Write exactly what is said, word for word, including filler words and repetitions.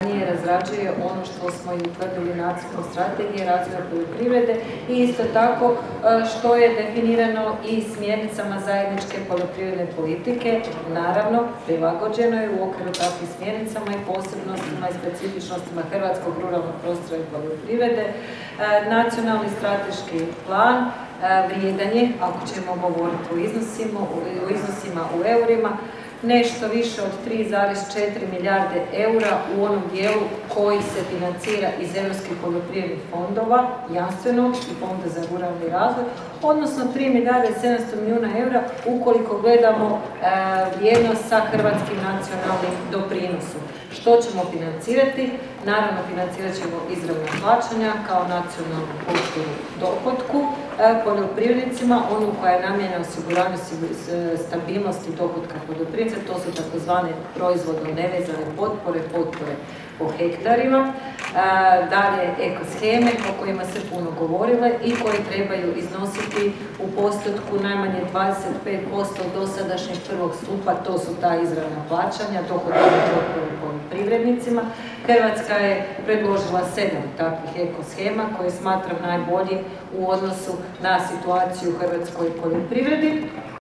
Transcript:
razrađuje ono što smo i utvrdili Nacionalnoj strategiji razvoja poljoprivrede i isto tako što je definirano i smjernicama zajedničke poljoprivredne politike, naravno prilagođeno je u okviru takvih smjernicama i posebnostima i specifičnostima hrvatskog ruralnog prostora i poljoprivrede. Nacionalni strateški plan vrijedan je, ako ćemo govoriti o iznosima, o iznosima u eurima, nešto više od tri zarez četiri milijarde eura u onom dijelu koji se financira iz europskih poljoprivrednih fondova, jamstvenog i fonda za ruralni razvoj, odnosno tri milijarde sedamsto milijuna eura ukoliko gledamo e, vrijednost sa hrvatskim nacionalnim doprinosom. Što ćemo financirati? Naravno, financirat ćemo izravna plaćanja kao nacionalnu potporu dohotku e, poljoprivrednicima, onu koja je namijenjena osiguranju stabilnosti dohotka poljoprivrednika, to su takozvane proizvodno nevezane potpore, potpore po hektarima, dalje ekosheme o kojima se puno govorile i koje trebaju iznositi u postotku najmanje dvadeset pet posto dosadašnjeg prvog stupa, to su ta izravna plaćanja, dohodovne potpore poljoprivrednicima. Hrvatska je predložila sedam takvih ekoshema koje smatram najbolji u odnosu na situaciju u hrvatskoj poljoprivredi.